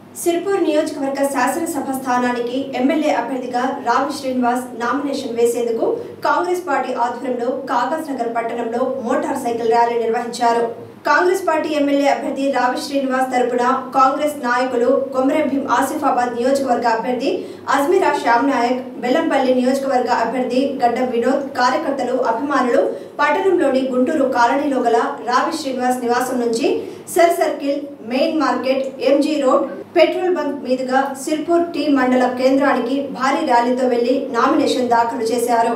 సిర్పూర్ నియోజకవర్గ శాసనసభ స్థానానికి ఎమ్మెల్యే అభ్యర్థిగా రావి శ్రీనివాస్ నామినేషన్ వేసేందుకు కాంగ్రెస్ పార్టీ ఆధ్వర్యంలో కాగజ్ నగర్ పట్టణంలో మోటార్ సైకిల్ ర్యాలీ నిర్వహించారు. కాంగ్రెస్ పార్టీ ఎమ్మెల్యే అభ్యర్థి రావి శ్రీనివాస్ తరపున కాంగ్రెస్ నాయకులు కొమరంభీం ఆసిఫాబాద్ నియోజకవర్గ అభ్యర్థి అజ్మీరా శ్యామ్ నాయక్, బెల్లంపల్లి నియోజకవర్గ అభ్యర్థి గడ్డం వినోద్, కార్యకర్తలు, అభిమానులు పట్టణంలోని గుంటూరు కాలనీలో గల రావి శ్రీనివాస్ నివాసం నుంచి sir circle, main market, MG road, petrol bunk మీదుగా సిర్పూర్ టీ మండల కేంద్రానికి భారీ ర్యాలీతో వెళ్లి నామినేషన్ దాఖలు చేశారు.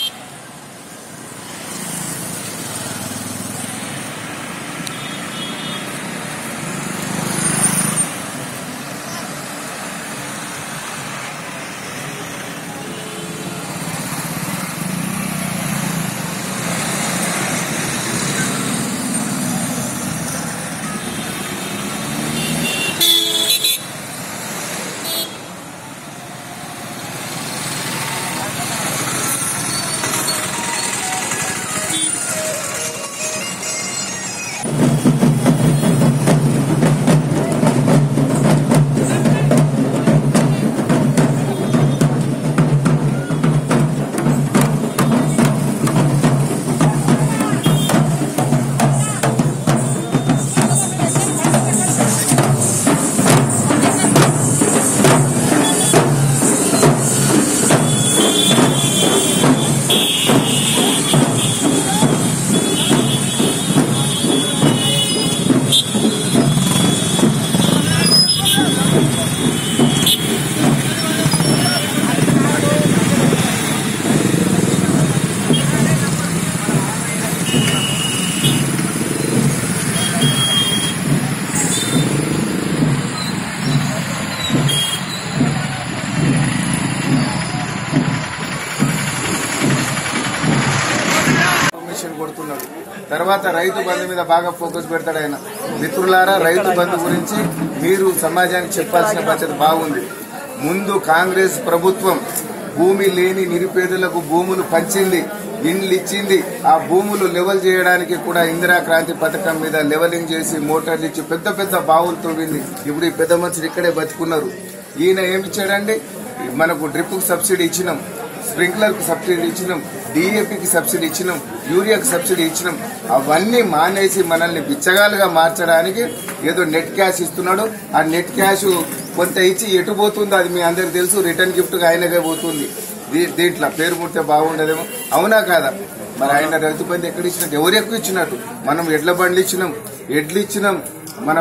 తర్వాత రైతు బంధు మీద బాగా ఫోకస్ పెడతాడు ఆయన. మిత్రులారా, రైతు బంధు గురించి మీరు సమాజానికి చెప్పాల్సిన బాధ్యత బాగుంది. ముందు కాంగ్రెస్ ప్రభుత్వం భూమి లేని నిరుపేదలకు భూములు పంచింది, ఇండ్లు ఇచ్చింది. ఆ భూములు లెవెల్ చేయడానికి కూడా ఇందిరా క్రాంతి పథకం మీద లెవెలింగ్ చేసి మోటార్లు ఇచ్చి పెద్ద పెద్ద బావులు తవ్వింది. ఇప్పుడు ఈ పెద్ద మనుషులు ఇక్కడే బతుకున్నారు. ఈయన ఏమిచ్చాడండి? మనకు డ్రిప్ సబ్సిడీ ఇచ్చినాం, స్ప్రింక్లర్ కు సబ్సిడీ ఇచ్చినాం, DAPకి సబ్సిడీ ఇచ్చినాం, యూరియాకి సబ్సిడీ ఇచ్చినాం. అవన్నీ మానేసి మనల్ని బిచ్చగాలుగా మార్చడానికి ఏదో నెట్ క్యాష్ ఇస్తున్నాడు. ఆ నెట్ క్యాష్ కొంత ఇచ్చి ఎటు పోతుందో అది మీ అందరికి తెలుసు. రిటర్న్ గిఫ్ట్ గా ఆయనకే పోతుంది. దీంట్లో పేరు ముడితే బాగుండదేమో. అవునా కాదా? మరి ఆయన రైతు బంధు ఎక్కడ ఇచ్చినట్టు, ఎవరు ఎక్కువ ఇచ్చినట్టు? మనం ఎడ్ల బండ్లు ఇచ్చినాం, ఎడ్లు ఇచ్చినాం, మన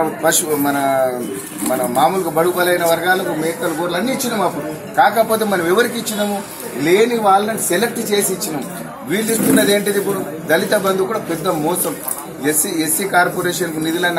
మన మామూలుగా బడుగులైన వర్గాలకు మేకలు, గోర్లు అన్ని ఇచ్చినాం అప్పుడు. కాకపోతే మనం ఎవరికి ఇచ్చినాము? లేని వాళ్ళని సెలెక్ట్ చేసి ఇచ్చినాం. వీళ్ళు ఇస్తున్నది ఏంటిది? ఇప్పుడు దళిత బంధు కూడా పెద్ద మోసం. ఎస్సీ కార్పొరేషన్ నిధులను